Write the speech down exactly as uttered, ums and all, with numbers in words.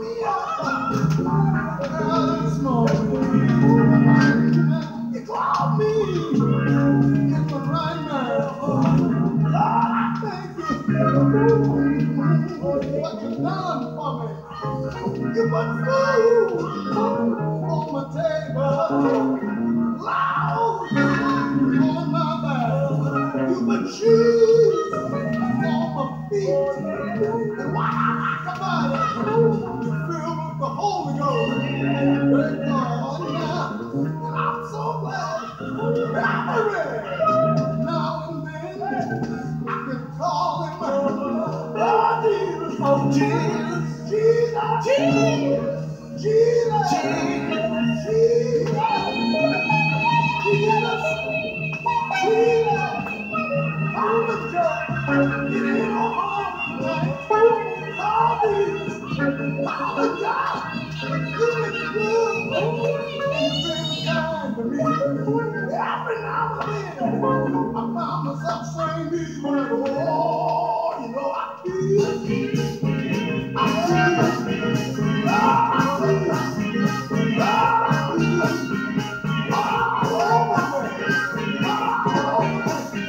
me up early this morning. You called me in the right mind. Lord, I thank you for what you've done for me. You put food on my table, loud on my back. You put shoes on my feet. And what I like about it, you filled with the Holy Ghost. Great God, now, and I'm so glad that I'm ready. Now and then, I can call him, oh Jesus, oh Jesus, Jesus, Jesus, Jesus, Jesus, Jesus, Jesus. I'm the judge. It ain't no harm tonight. Call Jesus. I'm the judge. You've been good. You've been kind to me. Every now and then, I found myself saying these words. Oh, you know I feel. I feel. I feel. I feel. Oh, my way. Oh, my way.